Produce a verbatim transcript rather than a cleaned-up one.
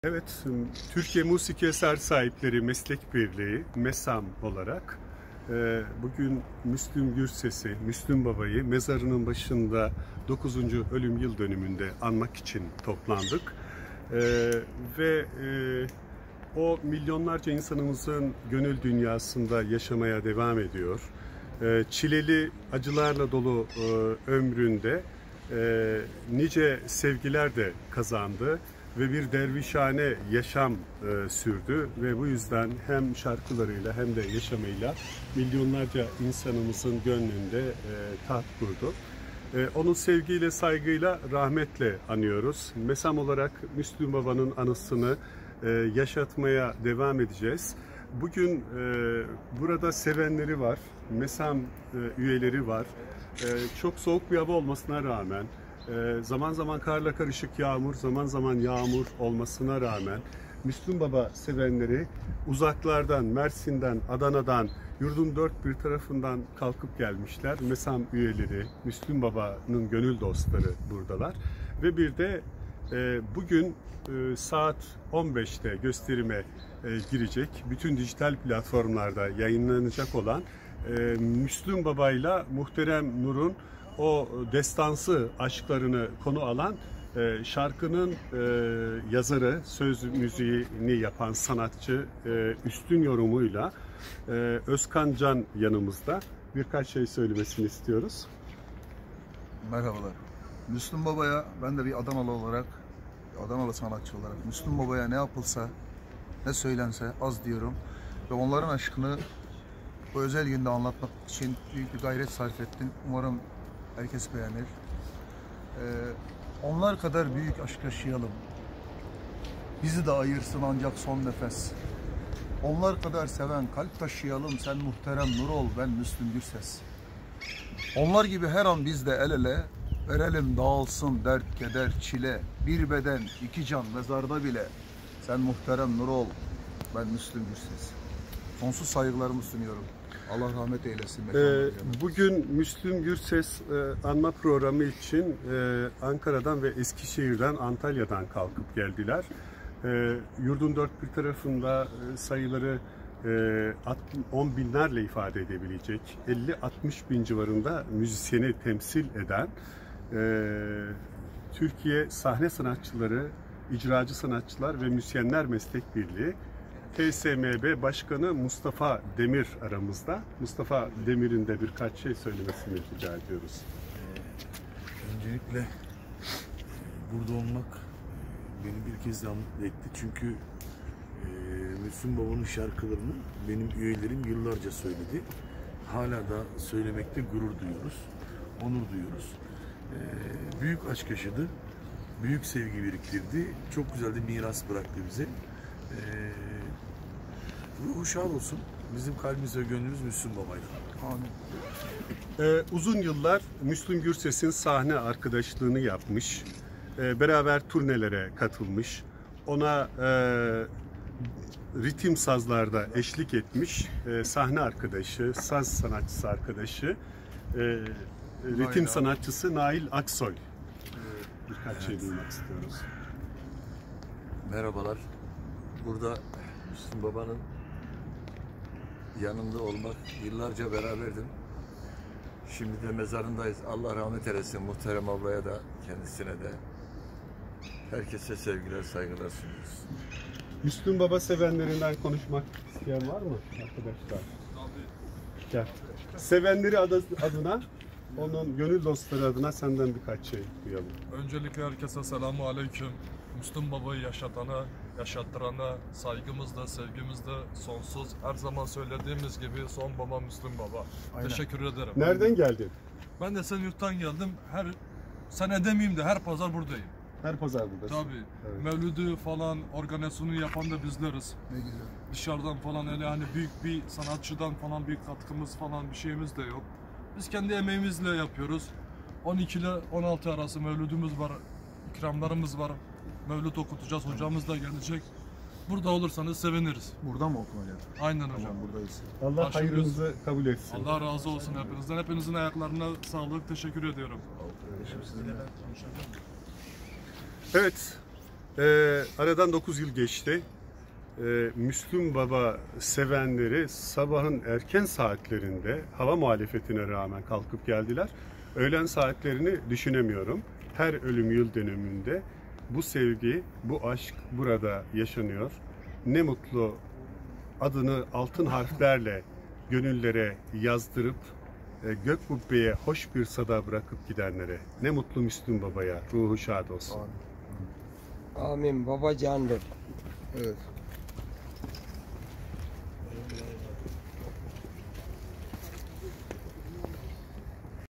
Evet, Türkiye Musiki Eser Sahipleri Meslek Birliği MESAM olarak bugün Müslüm Gürses'i, Müslüm Baba'yı mezarının başında dokuzuncu ölüm yıl dönümünde anmak için toplandık. Ve o milyonlarca insanımızın gönül dünyasında yaşamaya devam ediyor. Çileli, acılarla dolu ömründe nice sevgiler de kazandı ve bir dervişhane yaşam e, sürdü ve bu yüzden hem şarkılarıyla hem de yaşamıyla milyonlarca insanımızın gönlünde e, taht kurdu. E, onun sevgiyle, saygıyla, rahmetle anıyoruz. MESAM olarak Müslüm Baba'nın anısını e, yaşatmaya devam edeceğiz. Bugün e, burada sevenleri var, MESAM e, üyeleri var. E, çok soğuk bir hava olmasına rağmen, zaman zaman karla karışık yağmur, zaman zaman yağmur olmasına rağmen Müslüm Baba sevenleri uzaklardan, Mersin'den, Adana'dan, yurdun dört bir tarafından kalkıp gelmişler. MESAM üyeleri, Müslüm Baba'nın gönül dostları buradalar. Ve bir de e, bugün e, saat on beşte gösterime e, girecek, bütün dijital platformlarda yayınlanacak olan e, Müslüm Baba'yla Muhterem Nur'un o destansı aşklarını konu alan e, şarkının e, yazarı, söz müziğini yapan sanatçı e, üstün yorumuyla e, Özkan Can yanımızda. Birkaç şey söylemesini istiyoruz. Merhabalar. Müslüm Baba'ya, ben de bir Adanalı olarak, Adanalı sanatçı olarak Müslüm Baba'ya ne yapılsa, ne söylense az diyorum. Ve onların aşkını bu özel günde anlatmak için büyük bir gayret sarf ettim. Umarım herkes beğenir. Ee, onlar kadar büyük aşk yaşayalım. Bizi de ayırsın ancak son nefes. Onlar kadar seven kalp taşıyalım. Sen muhterem nur ol, ben Müslüm Gürses. Onlar gibi her an biz de el ele verelim, dağılsın dert, keder, çile. Bir beden, iki can mezarda bile. Sen muhterem nur ol, ben Müslüm Gürses. Sonsuz saygılarımı sunuyorum. Allah rahmet eylesin. Ee, bugün Müslüm Gürses e, anma programı için e, Ankara'dan ve Eskişehir'den, Antalya'dan kalkıp geldiler. E, yurdun dört bir tarafında e, sayıları e, on binlerle ifade edebilecek, elli altmış bin civarında müzisyeni temsil eden e, Türkiye Sahne Sanatçıları, İcracı Sanatçılar ve Müzisyenler Meslek Birliği T S M B Başkanı Mustafa Demir aramızda. Mustafa Demir'in de birkaç şey söylemesini rica ediyoruz. Ee, öncelikle burada olmak beni bir kez daha mutlu etti. Çünkü e, Müslüm Baba'nın şarkılarını benim üyelerim yıllarca söyledi. Hala da söylemekte gurur duyuyoruz, onur duyuyoruz. E, büyük aşk yaşadı, büyük sevgi biriktirdi. Çok güzel bir miras bıraktı bize. E, Ruhu şad olsun. Bizim kalbimiz ve gönlümüz Müslüm Baba'yla. Amin. Ee, uzun yıllar Müslüm Gürses'in sahne arkadaşlığını yapmış. Ee, beraber turnelere katılmış. Ona e, ritim sazlarda eşlik etmiş. E, sahne arkadaşı, saz sanatçısı arkadaşı, e, ritim Nail sanatçısı Nail Aksoy. E, birkaç evet. şey duymak istiyoruz. Merhabalar. Burada Müslüm Baba'nın yanında olmak, yıllarca beraberdim. Şimdi de mezarındayız. Allah rahmet eylesin muhterem ablaya da, kendisine de. Herkese sevgiler, saygılar sunuyoruz. Müslüm Baba sevenlerinden konuşmak isteyen var mı arkadaşlar? Gel. Sevenleri adına, onun gönül dostları adına senden birkaç şey duyalım. Öncelikle herkese selamu aleyküm. Müslüm Baba'yı yaşatana, yaşattırana saygımız da, sevgimiz de sonsuz. Her zaman söylediğimiz gibi son baba Müslüm Baba. Aynen. Teşekkür ederim. Nereden geldin? Ben de Senyurt'tan geldim. Her sene demeyeyim de her pazar buradayım. Her pazar buradasın. Tabii. Evet. Mevlüdü falan organizasyonu yapan da bizleriz. Ne güzel. Dışarıdan falan öyle hani büyük bir sanatçıdan falan bir katkımız falan bir şeyimiz de yok. Biz kendi emeğimizle yapıyoruz. on iki ile on altı arası mevlüdümüz var, ikramlarımız var. Mevlüt okutacağız, hocamız da gelecek. Burada olursanız seviniriz. Burada mı okunacak? Aynen hocam. Tamam, buradayız. Allah Başımız, hayrınızı kabul etsin. Allah razı olsun hepinizden. Hepinizin ayaklarına sağlık, teşekkür ediyorum. Evet, Ee, aradan dokuz yıl geçti. Ee, Müslüm Baba sevenleri sabahın erken saatlerinde hava muhalefetine rağmen kalkıp geldiler. Öğlen saatlerini düşünemiyorum. Her ölüm yıl dönümünde bu sevgi, bu aşk burada yaşanıyor. Ne mutlu adını altın harflerle gönüllere yazdırıp e, gök kubbeye hoş bir sada bırakıp gidenlere. Ne mutlu Müslüm Baba'ya. Ruhu şad olsun. Amin. Amin. Baba candır. Evet.